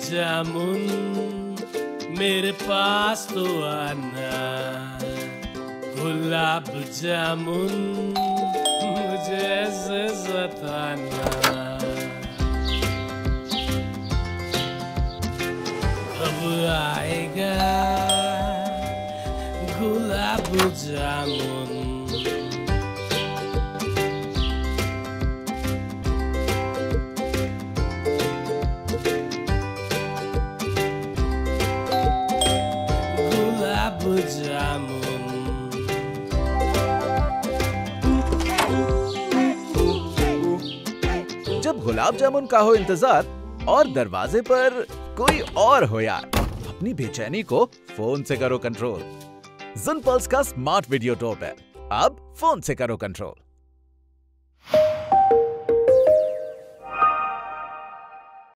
जामुन मेरे पास तो आना, गुलाब जामुन मुझे ऐसे सताना। कब आएगा गुलाब जामुन? जामुन जब गुलाब जामुन का हो इंतजार और दरवाजे पर कोई और हो यार, अपनी बेचैनी को फोन से करो कंट्रोल। ज़ुन पल्स का स्मार्ट वीडियो डोरबेल, अब फोन से करो कंट्रोल।